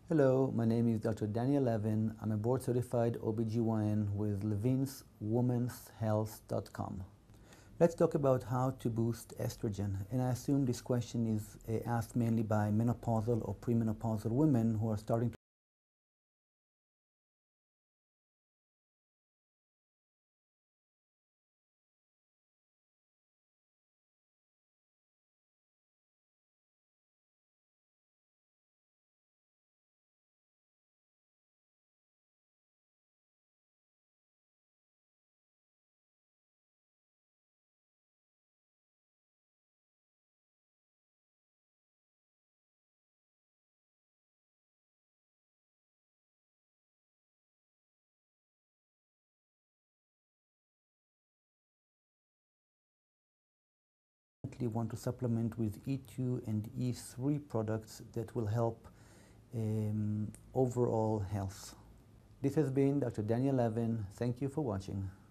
Hello, my name is Dr. Daniel Levin. I'm a board-certified OBGYN with levinswomenshealth.com. Let's talk about how to boost estrogen. And I assume this question is asked mainly by menopausal or premenopausal women who are starting to want to supplement with E2 and E3 products that will help overall health. This has been Dr. Daniel Levin. Thank you for watching.